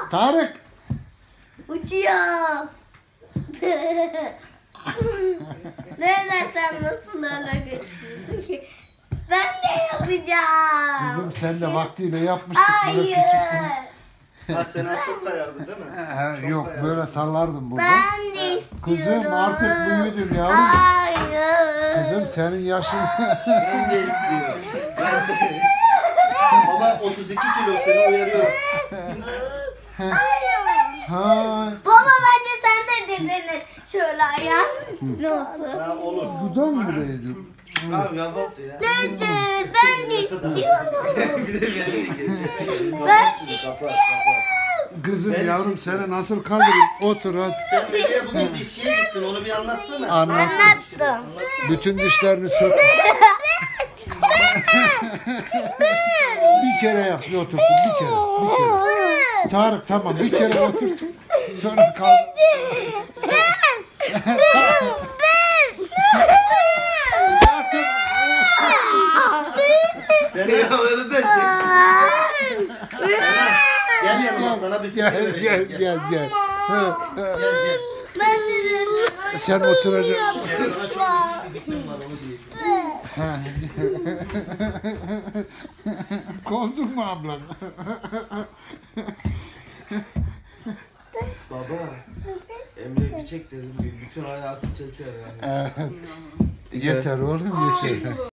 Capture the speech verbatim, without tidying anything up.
Tarık. Uçuyor. Neden sen nasıl öyle güçlüsün ki? Ben de yapacağım. Kızım sen de vaktiyle yapmıştık. Hayır. Ha Sena çok kayardı değil mi? He, Çok yok kayardı. böyle sallardım burada. Ben de istiyorum. Kızım artık büyüdün yavrum. Hayır. Kızım senin yaşın. Ben de istiyorum. Ben de. Baba otuz iki kilo seni uyarıyorum. Hayır. Ha, Baba bence sen de dedene şöyle ayağın üstüne otur. Ha olur. buradan mı değdin? Abi kapat ya. Dede ben de istiyorum. Bir de beni çekecek. Ben Kapat şunu, kapat, kapat. Kızım Ben yavrum istiyorum. seni nasıl kaldırayım? Otur hadi. Sen nereye bugün dişçiye gittin onu bir anlatsana. Anlattım. Anlattım. Bütün dişlerini sök. Bir kere yap, bir otursun. Bir kere, bir kere. Tarık tamam, bir kere otursun. Sonra kal. Zaten Seni öyle de çek. Gel yanıma sana bir fikir gel, vereceğim. gel, gel, gel. Ha, ha. Gel gel. Ben de Sen oturacaksın. Gel sana çok müthiş bir fikrim var onu diyeceğim. Ha. Kovdun mu ablam? Baba. Emre bir çek dedim. Bütün hayatı çeker yani. Evet. Yeter oğlum yeter.